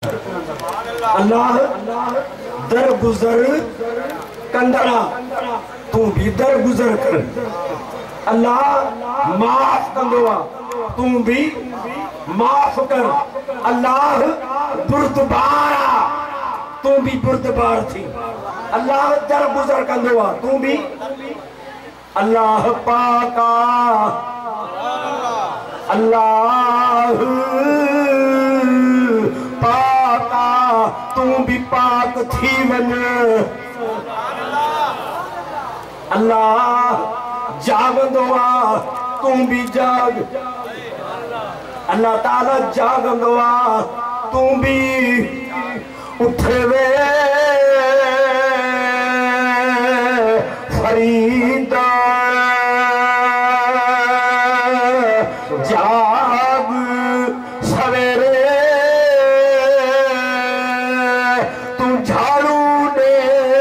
अल्लाह दर गुजर कंदरा तू भी दर गुजर कर। अल्लाह माफ कंदोआ तू भी माफ कर। अल्लाह बुर्दबारा तू भी बुर्दबार थी। अल्लाह दर गुजर कंदोआ तू भी। अल्लाह पाका अल्लाह पाका तू भी पाक थी वन। अल्लाह जागंदो आ तू भी जाग। अल्लाह ताला जागंदो आ तू भी उठवे फरीदा जाग सवेरे तू झाड़ू दे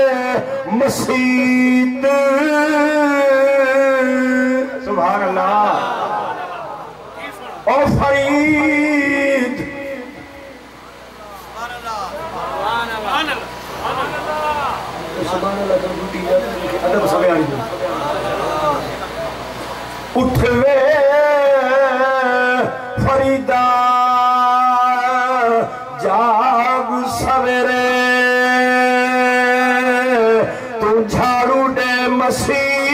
मसीत। सुभान अल्लाह ओ फरीद अदब सब उठवे फरीदा जाग सवेरे तू झाड़ू दे मसीत।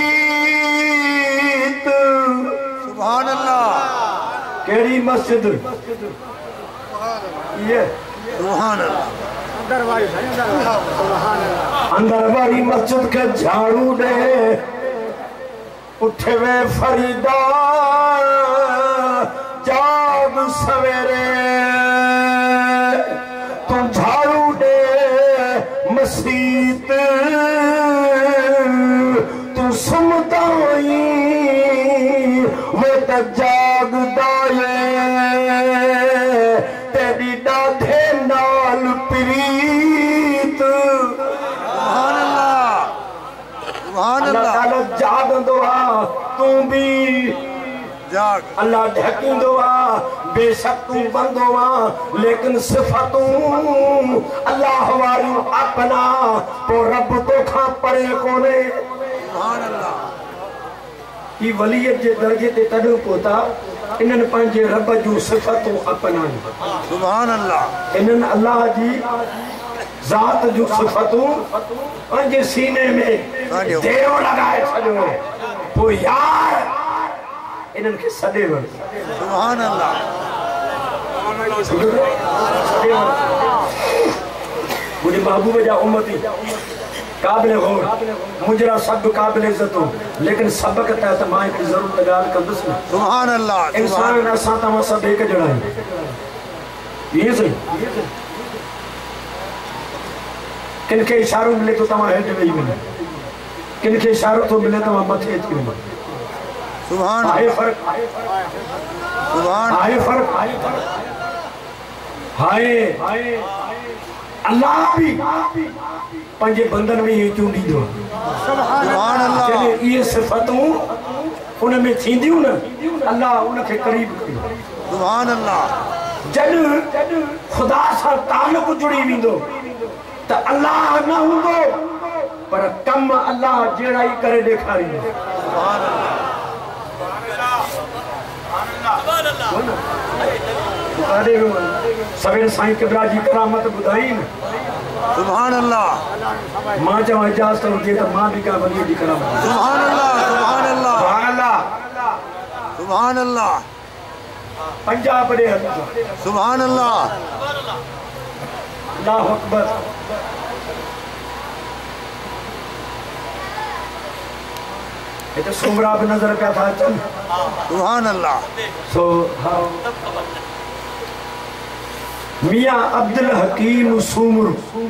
सुभान अल्लाह केड़ी मस्जिद ये सुभान अल्लाह अंदर वाली मस्जिद के झाड़ू दे उठवे फरीदा जाग सवेरे तू झाड़ू दे मसीत। तू सुमदाई वो तो जागदा तेरी डाधे नाल प्रीत। अल्लाह जागंदो आ तू भी जाग। अल्लाह ढकींदो आ बेशक तू बंदो आ लेकिन सिफतू अल्लाह वाली अपना तो रब तो खा परे कोने। सुभान अल्लाह की वलियत जे दर्जे ते तडो पोता इनन पंजे रब जो सिफतू अपना। सुभान अल्लाह इनन अल्लाह जी जात जो सिफतू पंजे सीने में देव लगाए छड़ो तो यार इनन के सदे वन। सुभान अल्लाह मुझे महबूब जा उम्मती काबिल गौर मुजरा सब काबिल इज्जत लेकिन सबक तहत मां की जरूर लगाल कंदस। सुभान अल्लाह इंसान असा तमा सब एक जड़ा ये सही किनके इशारों मिले तो तमा हेड नहीं मिले किनके इशारों तो मिले तो मथे एच के मिले। सुभान आए फर्क सुभान आए फर्क हाय अल्लाह भी पंजे बंदन में ये चूंडी दो। सुभान अल्लाह चले ये सिफतूं उन में थींदियूं न अल्लाह उन के करीब कयो। सुभान अल्लाह जद खुदा सा ताल्लुक जुड़ी विंदो तो अल्लाह न हुंदो पर कम अल्लाह जेड़ा ही करे देखारी। सुभान अल्लाह सवेरे साईं किबला जी करामत बुधाई न। सुभान अल्लाह मां चवा इजाजत हुजे तो मां भी का वली दी करामत। सुभान अल्लाह सुभान अल्लाह सुभान अल्लाह सुभान अल्लाह पंजाब दे सुभान अल्लाह अल्लाहु अकबर। ये तो सुमरा भी नजर क्या था चल। सुभान अल्लाह सो मियां अब्दुल हकीम सुमर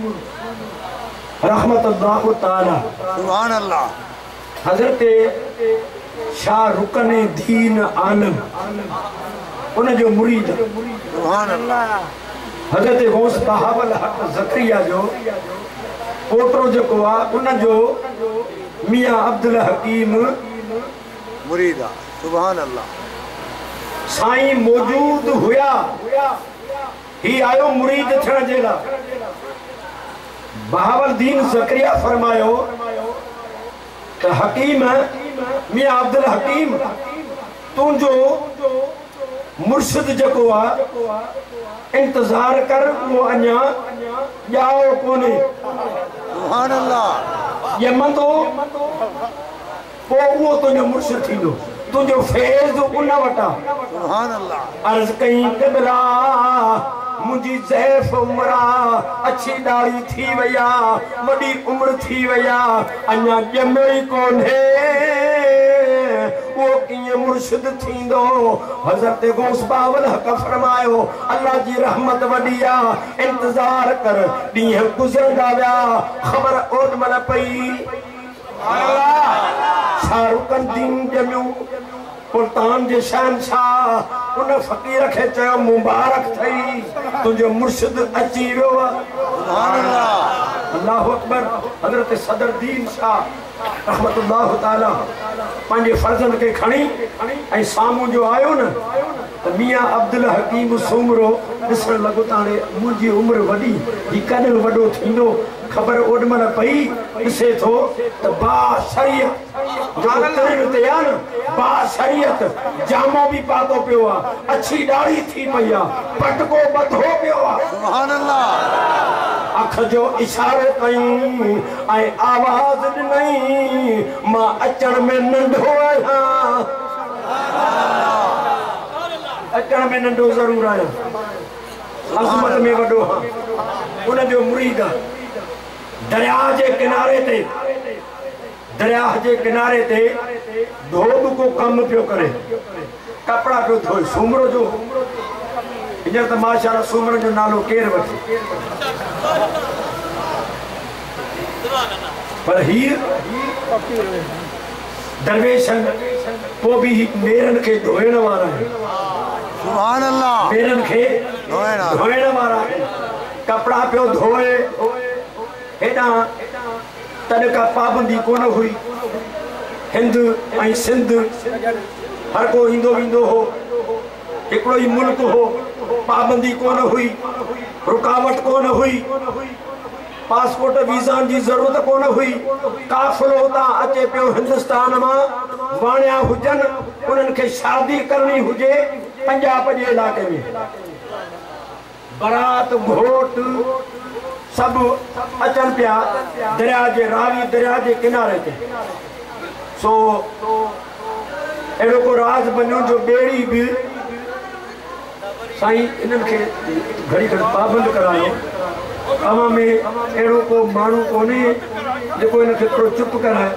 रहमतुल्लाह ताला। सुभान अल्लाह हजरत शाह रुकन दीन आलम उन जो मुरीद। सुभान अल्लाह हजरत गौस बहावल हक ज़करिया जो पोटो जो को उन जो मियां अब्दुल हकीम मुरीदा। सुभान अल्लाह साईं मौजूद हुआ ही आयो मुरीद थियण जे लाइ बहावलदीन ज़करिया फरमायो त हकीम मियां अब्दुल हकीम तुंहिंजो मुर्शिद जेको आहे इंतज़ार कर वो अञा ॼाओ कोन्हे सुभान अल्लाह यमंदो पोइ उहो तुंहिंजो मुर्शिद थींदो तुंहिंजो फैज़ उन वटां सुभान अल्लाह अर्ज़ कई क़िबला मुझी ज़ैफ़ उमरा अच्छी दाढ़ी थी वया वडी उम्र थी वया अन्या जमे ही कोन्हे वो किए मुर्शिद थींदो हज़रत गौस बावल हक फरमायो अल्लाह जी रहमत वडी आ इंतजार कर ॾींहं गुज़रंदा विया ख़बर ओॾमहिल पई अल्लाह शाहरुखन दीन जमियो सुल्तान जे शहनशाह उन फ़कीर खे चयो मुबारक थई तुंहिंजो मुर्शिद अची वियो सुभान अल्लाह अल्लाहु अकबर हज़रत सदर दीन शाह रहमतुल्लाह ताला पंहिंजे फर्ज़नि खे खणी ऐं साम्हूं जो आयो न त मियां अब्दुल हकीम सूमरो ॾिसण लॻो त हाणे मुंहिंजी उमिरि वॾी ही कॾहिं वॾो थींदो ख़बर ओॾमहिल पई ॾिसे थो त बा शरीयत बा शरीयत जामो भी पातो पियो आहे अच्छी दाढ़ी थी पई आहे पटको बधो पियो आहे सुभान अल्लाह अख जो इशारो कई ऐं आवाज़ ॾिनई मां अचण में नंढो आहियां अचण में नंढो ज़रूर आहियां अज़मत में वॾो आहियां उन जो मुरीद आहे दरिया जे किनारे ते धोब को कम पियो करे कपड़ा पियो धोए सूमरो जो हींअर त माशाअल्लाह सूमरनि जो नालो केरु वठे पर हीर दरवेशनि पोइ बि नेरनि खे धोइण वारा आहिनि सुभान अल्लाह नेरनि खे धोइण वारा आहिनि कपड़ा पियो धोए हेॾां तॾहिं का पाबंदी कोन हुई हिंद ऐं सिंध हर को ईंदो वेंदो हो हिकिड़ो ई मुल्क हो पाबंदी कोन हुई रुकावट कोन हुई पासपोर्ट वीज़ा जी ज़रूरत कोन हुई काफ़िलो उतां अचे पियो हिंदुस्तान मां वाणिया हुजनि उन्हनि खे शादी करणी हुजे पंजाब जे इलाइक़े में बारात घोट सब अचन पिया दरिया जे रावी दरिया जे किनारे ते सो एड़ो को राज बनो जो बेड़ी भी साईं इनन के घड़ी घड़ी पाबंद करायो अवा में एड़ो को मानू कोने जेको इन के थोड़ो चुप कराए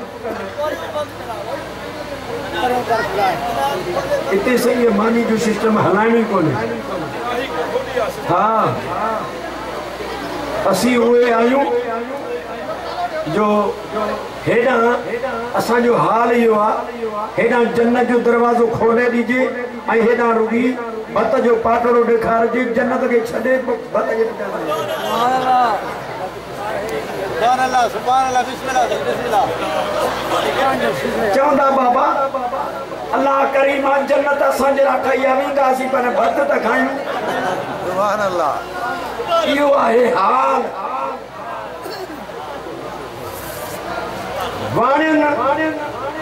इतने सही है मानी जो सिस्टम हलाइणी कोने हाँ असी हुए आयूं जो हेडा असा जो हाल यो आ हेडा जन्नत जो दरवाजो खोले दीजिए आई हेडा रुगी भत जो पाटड़ो दिखार जे जन्नत के छडे भत के सुभान अल्लाह सुभान अल्लाह बिस्मिल्लाह चौंदा बाबा अल्लाह करीम जन्नत असा जे राखई आवी कासी पर भत त खायूं सुभान अल्लाह यो आहे हाल वाणियुनि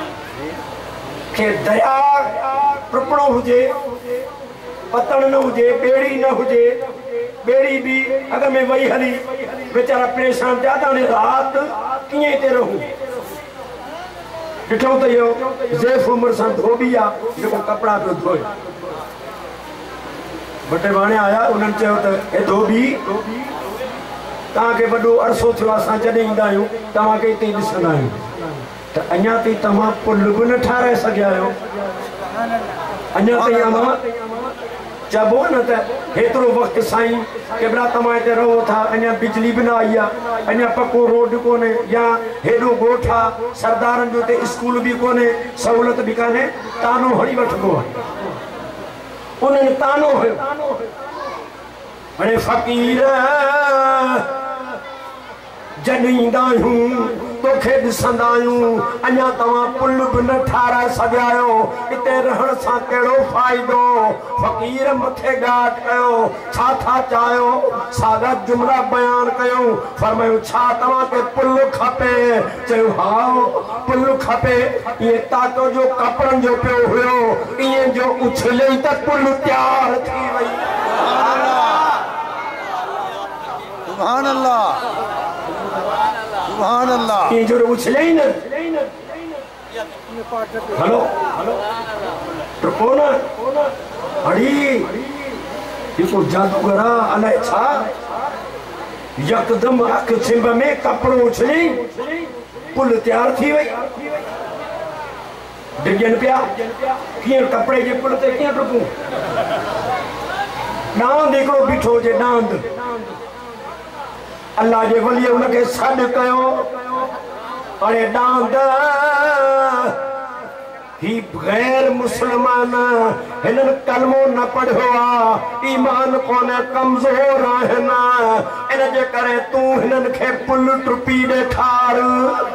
खे दया टुकड़ो हुजे पतण न हुजे बेड़ी न हुजे बेड़ी भी अग में वही हली बेचारा परेशान थिया त हाणे रात कीअं हिते रहूं ॾिठो त इहो ज़ैफ़ उमिरि सां धोबी आहे जेको कपिड़ा पियो धोए बटे वाणे आया उन्हनि चयो त हे धोबी तव्हांखे वॾो अरसो थियो असां जॾहिं ईंदा आहियूं तव्हांखे हिते ॾिसंदा आहियूं त अञा ताईं तव्हां पुल बि न ठाराए सघिया आहियो अञा ताईं अमां चइबो न त हेतिरो वक़्तु साईं केतिरा तव्हां हिते रहो था अञा बिजली बि न आई आहे अञा पको रोड कोन्हे या हेॾो ॻोठ आहे सरदारनि जो हिते स्कूल बि कोन्हे सहूलियत बि कान्हे तानो हणी वठिबो आहे उन्हनि तानो हुयो हाणे फ़क़ीर जॾहिं ईंदा आहियूं तोखे दिसंदा आहियूं अञा तव्हां पुल बि न ठाराए सघियायो इते रहण सां कहिड़ो फ़ाइदो फ़क़ीर मथे गाट कयो छा था चाहियो सादा जुमला बयान कयूं फरमायो छा तव्हांखे पुल खपे चयो हा पुल खपे ये तातो जो कपड़न जो पियो हुयो इएं जो उछले त पुल तैयार थी वई सुभान अल्लाह सुभान अल्लाह ये जो उछले ही न हेलो तो कौन अड़ी ये को जादूगरा अलाए छा यकदम अख छिंब में कपड़ो उछली पुल तैयार थी वई डिगन पिया किए कपड़े जे पुल ते किए टुकू डांद हिकिड़ो बीठो जे डांद अल्लाह जे वली उनखे सॾु कयो अरे डांद ही गैर मुसलमान हिनन कलमो न पढ़ियो आ ईमान कोने कमजोर आहिनि इन जे करे तूं हिनन खे पुल टुपी ॾेखार